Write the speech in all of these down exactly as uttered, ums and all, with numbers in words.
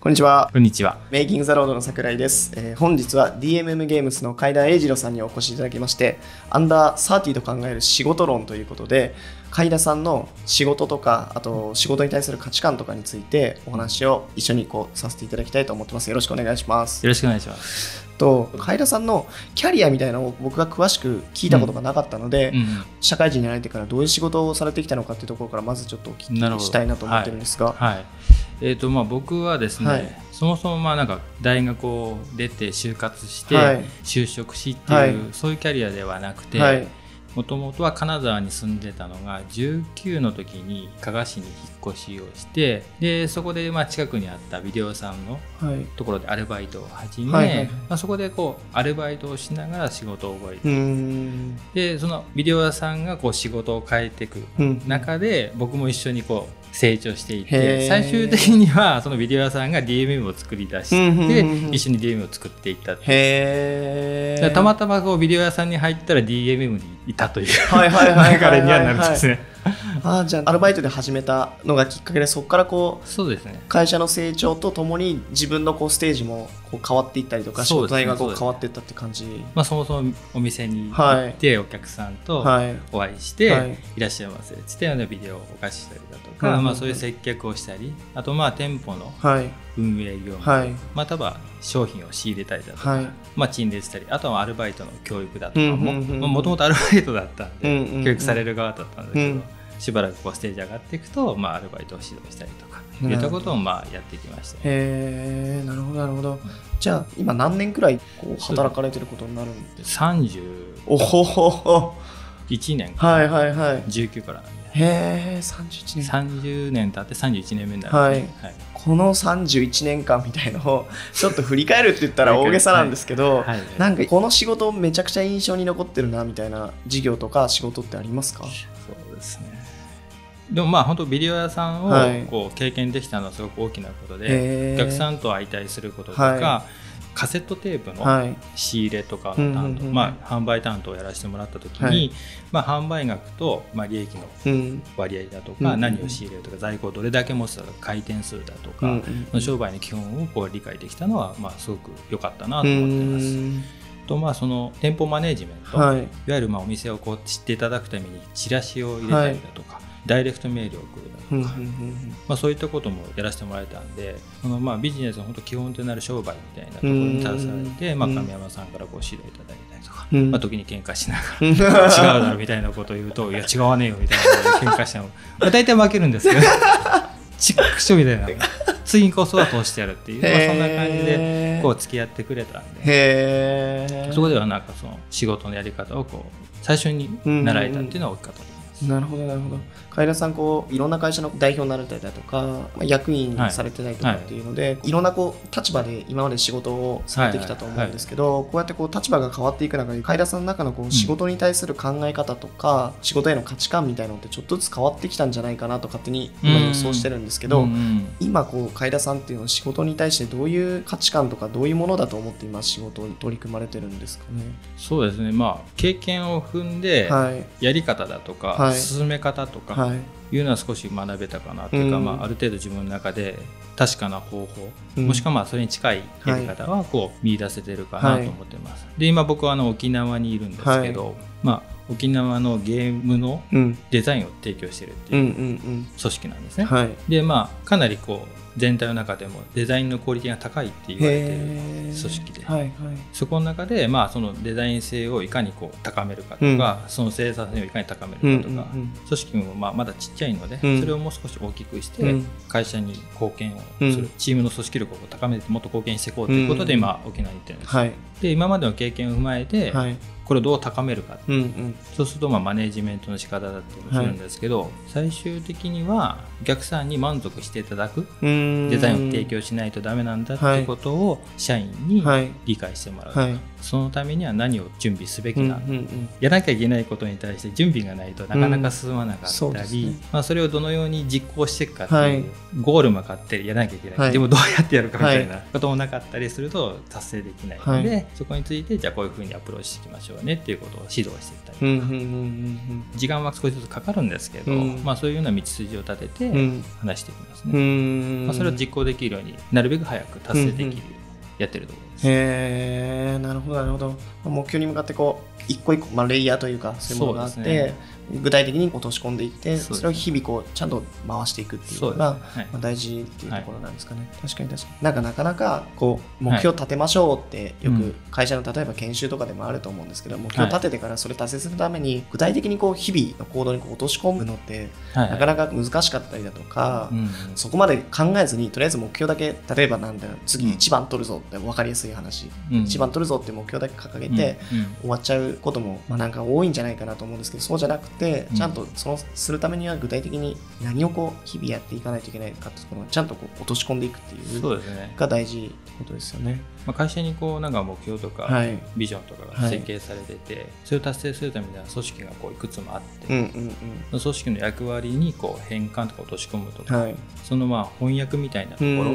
こんにちは。 こんにちは。 メイキングザロードの桜井です。えー、本日は ディーエムエム ゲームスの海田英二郎さんにお越しいただきまして、アンダーサーティと考える仕事論ということで、海田さんの仕事とか、あと仕事に対する価値観とかについてお話を一緒にこうさせていただきたいと思ってます。よろしくお願いします。 よろしくお願いします。 と海田さんのキャリアみたいなのを僕が詳しく聞いたことがなかったので、うんうん、社会人になられてからどういう仕事をされてきたのかっていうところからまずちょっとお聞きしたいなと思ってるんですが、 はいはい、えーとまあ、僕はですね、はい、そもそもまあなんか大学を出て就活して就職しっていう、はい、そういうキャリアではなくて、はい、もともとは金沢に住んでたのがじゅうきゅうの時に加賀市に引っ越しをして、でそこでまあ近くにあったビデオ屋さんのところでアルバイトを始め、はいはいはい、まあ、そこでこうアルバイトをしながら仕事を覚えて、うん、でそのビデオ屋さんがこう仕事を変えていく中で、うん、僕も一緒にこう成長していて、最終的にはそのビデオ屋さんが ディーエムエム を作り出して、うんうんうん、一緒に ディーエムエム を作っていったっていう。へー。たまたまこうビデオ屋さんに入ったら ディーエムエム にいたという流れにはなるんですね。 あ、じゃあアルバイトで始めたのがきっかけで、そこからこう、 そうですね、 会社の成長とともに自分のこうステージもこう変わっていったりとか、仕事内がこう変わっていったって感じ。 まあ、そもそもお店に行ってお客さんとお会いして、はい、いらっしゃいませって言ってビデオをお貸ししたりだとか、はい、まあ、そういう接客をしたり、あとまあ店舗の運営業務、はい、または商品を仕入れたりだとか、はい、まあ、陳列したり、あとはアルバイトの教育だとかも、もともとアルバイトだったんで、うんうんうん、教育される側だったんだけど、うん、しばらくこうステージ上がっていくと、まあ、アルバイトを指導したりとかいったことをまあやってきました。 へー、なるほどなるほど。じゃあ今何年くらいこう働かれてることになるんですか？ さんじゅういちねんか、 はいはいはい、 じゅうきゅうからなんで。 へー、さんじゅういちねん。 さんじゅうねん経ってさんじゅういちねんめになるんで、はいはい、 このさんじゅういちねんかんみたいのをちょっと振り返るって言ったら大げさなんですけど、はいはいはい、なんかこの仕事めちゃくちゃ印象に残ってるなみたいな事業とか仕事ってありますか？ そうですね。でもまあ本当ビデオ屋さんをこう経験できたのはすごく大きなことで、はい、お客さんと相対することとか、はい、カセットテープの仕入れとかの担当、はい、まあ、販売担当をやらせてもらった時に、はい、まあ、販売額とまあ利益の割合だとか、うん、何を仕入れるとか、在庫をどれだけ持つとか、回転数だとか、うん、の商売の基本をこう理解できたのはまあすごく良かったなと思ってます。うん、とまあ、その店舗マネジメント、はい、いわゆるまあお店をこう知っていただくためにチラシを入れたりだとか、はい、ダイレクトメールを送るだとか、まあ、そういったこともやらせてもらえたんで、そのまあビジネスの本当基本となる商売みたいなところに携われて、まあ、神山さんからこう指導いただいたりとか、まあ、時に喧嘩しながら違うだろみたいなことを言うと、いや違わねえよみたいな喧嘩しても、まあ、大体負けるんですけどチックショみたいな次こそは通してやるっていう、まあ、そんな感じでこう付き合ってくれたんで、へそこではなんかその仕事のやり方をこう最初に習えたっていうのは大きかったと思います。 なるほどなるほど。海田さんこういろんな会社の代表になられたりだとか、役員されてたりとかっていうので、はいはい、いろんなこう立場で今まで仕事をされてきたと思うんですけど、はいはいはい、こうやってこう立場が変わっていく中で海田さんの中のこう仕事に対する考え方とか、うん、仕事への価値観みたいなのってちょっとずつ変わってきたんじゃないかなと勝手に今予想してるんですけど、うんうん、今こう海田さんっていうのは仕事に対してどういう価値観とかどういうものだと思って今仕事に取り組まれてるんですかね？ そうですね、まあ、経験を踏んでやり方だとか、はい、進め方とかいうのは少し学べたかなというか、はい、まあ、ある程度自分の中で確かな方法、うん、もしくはまあそれに近いやり方はこう見出せてるかなと思ってます、はい、で今僕はあの沖縄にいるんですけど、はい、まあ、沖縄のゲームのデザインを提供しているっていう組織なんですね、はい、でまあかなりこう全体の中でもデザインのクオリティが高いって言われている組織で、はいはい、そこの中で、まあ、そのデザイン性をいかにこう高めるかとか、うん、その生産性をいかに高めるかとか、うんうんうん、組織もまあまだちっちゃいので、うん、それをもう少し大きくして会社に貢献をする、うん、チームの組織力を高めてもっと貢献していこうということで今沖縄に行ってるんです、はい、で今までの経験を踏まえて、はい、これをどう高めるか、うんうん、そうするとまあマネジメントの仕方だったりもするんですけど、はい、最終的にはお客さんに満足していただくデザインを提供しないとダメなんだっていうことを社員に理解してもらう、はいはい、そのためには何を準備すべきなのか、うんうんうん、やらなきゃいけないことに対して準備がないとなかなか進まなかったり、うん、ね、まあ、それをどのように実行していくかっていう、はい、ゴール向かってやらなきゃいけない、はい、でもどうやってやるかみたいなこともなかったりすると達成できないので、はい、そこについてじゃあこういうふうにアプローチしていきましょうねっていうことを指導していったりとか、うんうんうんうん、時間は少しずつかかるんですけど、うん、まあ、そういうような道筋を立てて話していきますね。うん、まあ、それを実行できるようになるべく早く達成できる、うんうん、やってるところです。 へー、なるほどなるほど。目標に向かってこう一個一個、まあ、レイヤーというかそういうものがあって、具体的に落とし込んでいって、それを日々こうちゃんと回していくっていうのが、ね、はい、まあ、大事っていうところなんですかね。はい、確かに確かに。なんかなかなかこう目標立てましょうってよく会社の例えば研修とかでもあると思うんですけど、目標立ててからそれ達成するために具体的にこう日々の行動にこう落とし込むのってなかなか難しかったりだとか、はいはい、そこまで考えずにとりあえず目標だけ、例えばなんだろう、次いちばん取るぞって分かりやすい話、うん、いちばん取るぞって目標だけ掲げて終わっちゃうこともまあなんか多いんじゃないかなと思うんですけど、そうじゃなくてちゃんとそのするためには具体的に何をこう日々やっていかないといけないかっていうのをちゃんとこう落とし込んでいくっていうのが大事ってことですよね。 まあ、会社にこうなんか目標とかビジョンとかが設計されてて、はい、それを達成するためには組織がこういくつもあって、うんうんうん、その組織の役割にこう変換とか落とし込むとか、はい、そのまあ翻訳みたいなところ、うんうんうん、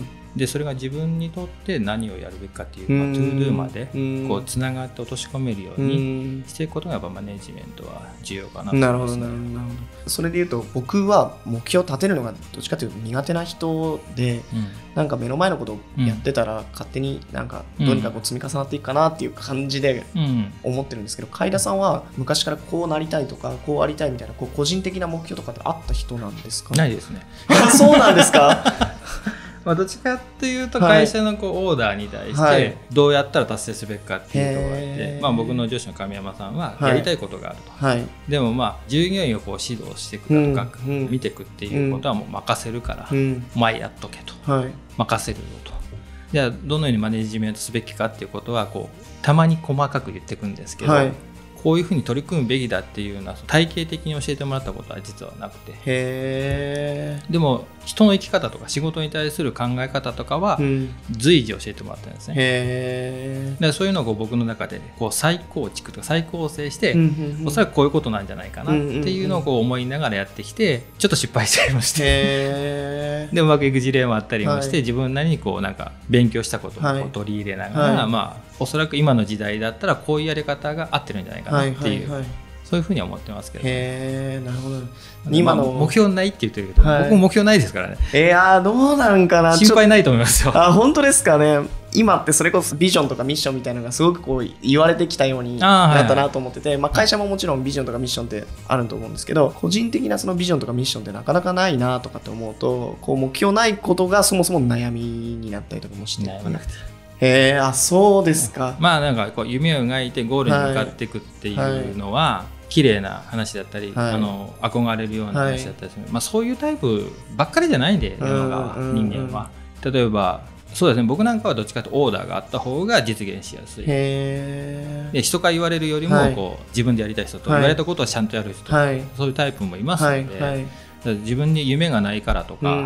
でそれが自分にとって何をやるべきかっていう、まあ、トゥードゥまでこうつながって落とし込めるようにしていくことがやっぱマネジメントは重要かなと思います。 なるほどなるほどなるほど。それでいうと僕は目標を立てるのがどっちかというと苦手な人で、うん、なんか目の前のことをやってたら勝手になんかどうにかこう積み重なっていくかなっていう感じで思ってるんですけど、海田さんは昔からこうなりたいとかこうありたいみたいなこう個人的な目標とかってあった人なんですか？ ないですね。 そうなんですか？ まあどっちかっていうと会社のこうオーダーに対してどうやったら達成すべきかっていうところがあって、まあ僕の上司の神山さんはやりたいことがあると、はい、でもまあ従業員をこう指導していくだとか、うん、見ていくっていうことはもう任せるから、うん、前やっとけと、はい、任せるよと。じゃあどのようにマネジメントすべきかっていうことはこうたまに細かく言っていくんですけど、はい、こういうふうに取り組むべきだっていうのは体系的に教えてもらったことは実はなくて、へー、でも人の生き方とか仕事に対する考え方とかは随時教えてもらったんですね。へー、でそういうのを僕の中でこう再構築とか再構成して、うんうんうん、おそらくこういうことなんじゃないかなっていうのをこう思いながらやってきてちょっと失敗しちゃいましてへーでうまくいく事例もあったりもして、はい、自分なりにこうなんか勉強したことをこう取り入れながら、はい、まあおそらく今の時代だったらこういうやり方が合ってるんじゃないかなっていう、はいはいはい、そういうふうには思ってますけど、ね、 へー、なるほど。 今の目標ないって言ってるけど、はい、僕も目標ないですからね。 いやーどうなんかな、 心配ないと思いますよ。 あ、本当ですかね。今ってそれこそビジョンとかミッションみたいなのがすごくこう言われてきたようになったなと思ってて、はいはい、まあ、会社ももちろんビジョンとかミッションってあると思うんですけど、個人的なそのビジョンとかミッションってなかなかないなとかって思うと、こう目標ないことがそもそも悩みになったりとかもして、悩まなくて、へー、あ、そうですか。 まあなんかこう夢を描いてゴールに向かっていくっていうのは、はい、綺麗な話だったり、はい、あの憧れるような話だったりする、はい、まあ、そういうタイプばっかりじゃないんで世の中は、人間は。例えばそうですね、僕なんかはどっちかというとオーダーがあった方が実現しやすい。へー、で人から言われるよりもこう、はい、自分でやりたい人と、言われたことはちゃんとやる人、はい、そういうタイプもいますので、はいはい、自分に夢がないからとか、うんうん、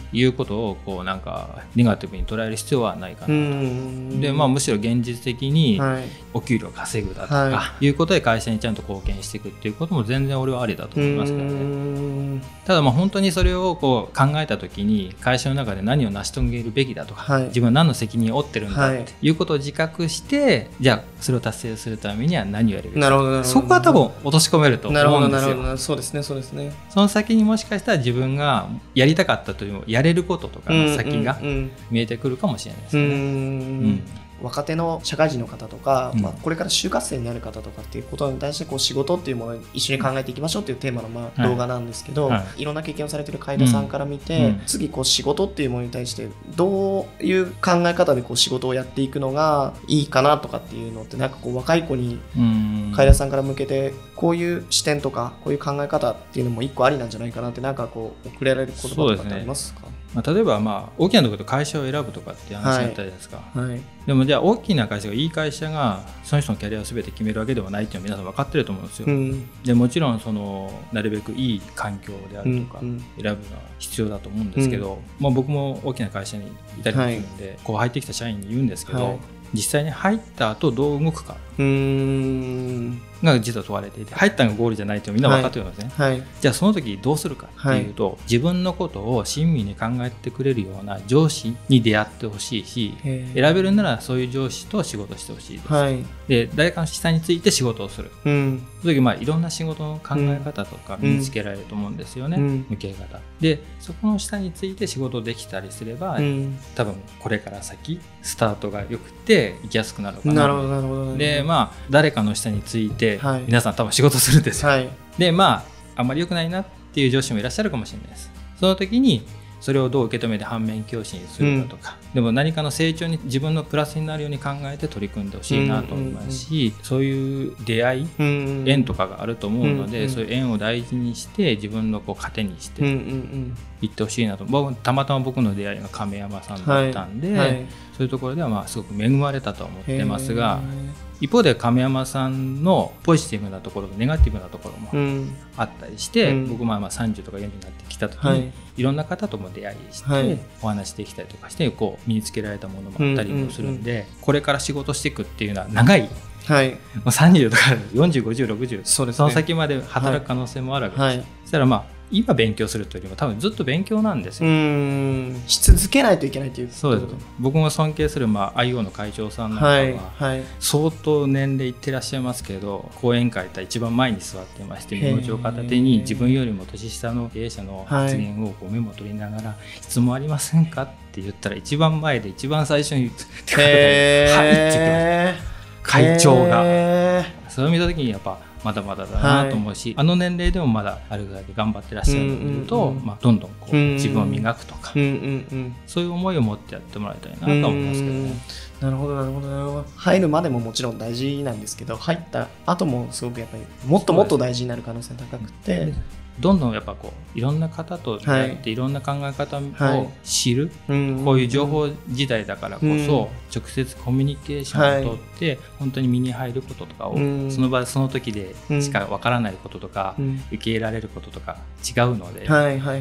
いうことをこうなんかネガティブに捉える必要はないかなと、うんうん、でまあ、むしろ現実的にお給料稼ぐだとか、はい、いうことで会社にちゃんと貢献していくっていうことも全然俺はありだと思いますけどね。うん、ただまあ本当にそれをこう考えた時に会社の中で何を成し遂げるべきだとか、はい、自分は何の責任を負ってるんだっていうことを自覚して、はい、じゃあそれを達成するためには何をやるべきか、そこは多分落とし込めると思うんですよ。なるほどなるほど、そうですねそうですね。その先にもしかしたら自分がやりたかったというやれることとかの先が見えてくるかもしれないですね。うんうんうん、 若手の社会人の方とか、うん、まあ、これから就活生になる方とかっていうことに対してこう仕事っていうものを一緒に考えていきましょうっていうテーマのまあ動画なんですけど、はいはい、いろんな経験をされている海田さんから見て、うんうん、次こう仕事っていうものに対してどういう考え方でこう仕事をやっていくのがいいかなとかっていうのって、なんかこう若い子に海田さんから向けてこういう視点とかこういう考え方っていうのも一個ありなんじゃないかなって、なんかこう送られる言葉とかってありますか？ まあ、例えばまあ大きなところで会社を選ぶとかっていう話だったじゃないですか、はいはい、でもじゃあ大きな会社がいい会社がその人のキャリアを全て決めるわけではないっていうのは皆さん分かってると思うんですよ、うん、でもちろんそのなるべくいい環境であるとか選ぶのは必要だと思うんですけど、うん、まあ、僕も大きな会社にいたりするんで、はい、こう入ってきた社員に言うんですけど、はい、 実際に入った後どう動くかうーんが実は問われていて、入ったのがゴールじゃないとみんな分かってるんですね、 はいはい、 じゃあその時どうするかっていうと、はい、自分のことを親身に考えてくれるような上司に出会ってほしいし、選べるならそういう上司と仕事してほしいです、はい、で誰かの下について仕事をする、うん、その時まあいろんな仕事の考え方とか身につけられると思うんですよね、うん、向け方で、そこの下について仕事できたりすれば、うん、多分これから先スタートがよくて行きやすくなるかな。 なるほどなるほど。 でまあ誰かの下について皆さん多分仕事するんですよ、はい、でまああんまり良くないなっていう上司もいらっしゃるかもしれないです。その時にそれをどう受け止めて反面教師にするかとか、うん、でも何かの成長に自分のプラスになるように考えて取り組んでほしいなと思いますし、うんうんうん、そういう出会い、うんうん、縁とかがあると思うので、うんうん、そういう縁を大事にして自分のこう糧にしていってほしいなと、うんうんうん、たまたま僕の出会いが亀山さんだったんで、はいはい、そういうところではまあすごく恵まれたと思ってますが、一方で亀山さんのポジティブなところとネガティブなところもあったりして、うん、僕もまあさんじゅうとかよんじゅうになってきた時に、はい、いろんな方とも出会いして、はい、お話できたりとかしてこう身につけられたものもあったりもするんで、うんうんうん、これから仕事していくっていうのは長い、はい、もうさんじゅうとかよんじゅう、ごじゅう、ろくじゅう そ,、ね、その先まで働く可能性もあるわけです、はいはい、そしたらまあ今勉強するというよりも多分ずっと勉強なんですよ。 うーんし続けないといけないということそうです。僕も尊敬する、まあ、アイオー の会長さんなんかは、はいはい、相当年齢いってらっしゃいますけど講演会と一番前に座ってましてメモ帳片手に自分よりも年下の経営者の発言をこうメモ取りながら、はい、質問ありませんかって言ったら一番前で一番最初に言ってくれたはいって言ってました会長が。それを見た時にやっぱまだまだだなと思うし、はい、あの年齢でもまだあるぐらいで頑張ってらっしゃるのを見ると、うんうんうんまあ、どんどんこう自分を磨くとか、うんうんうん、そういう思いを持ってやってもらいたいなと思いますけどね。 なるほどなるほどなるほど。入るまでももちろん大事なんですけど、入った後もすごくやっぱりもっともっと大事になる可能性が高くて、 どんどんやっぱこういろんな方と出会って、はい、いろんな考え方を知る、はい、こういう情報時代だからこそ、うん、直接コミュニケーションをとって、はい、本当に身に入ることとかを、うん、その場その時でしかわからないこととか、うん、受け入れられることとか違うので、はいはいはい、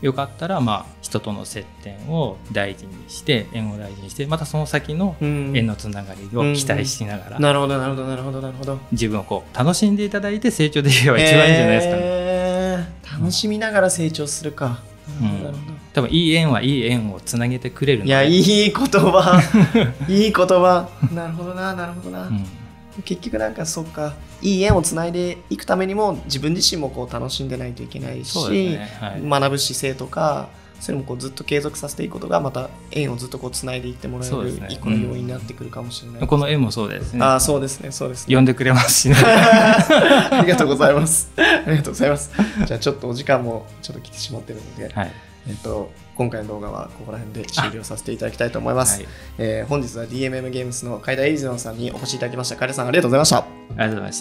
よかったらまあ人との接点を大事にして縁を大事にしてまたその先の縁のつながりを期待しながら、 なるほどなるほどなるほどなるほど自分をこう楽しんでいただいて成長できれば一番いいんじゃないですかね。 えー楽しみながら成長するか、 うん、なるほど。多分いい縁はいい縁をつなげてくれるので。 いやいい言葉いい言葉なるほどななるほどな、うん、結局なんかそうかいい縁をつないでいくためにも自分自身もこう楽しんでないといけないし、ねはい、学ぶ姿勢とかそれもこうずっと継続させていくことがまた縁をずっとこうつないでいってもらえる一個の要因になってくるかもしれない、 ねうん、この縁もそうですね。 あそうですねそうですね。 呼んでくれますしねありがとうございますありがとうございます。じゃあちょっとお時間もちょっと来てしまっているので、はいえっと、今回の動画はここら辺で終了させていただきたいと思います、はいえー、本日は ディーエムエム ゲームスの海田エイジノンさんにお越しいただきました。海田さんありがとうございました。ありがとうございました。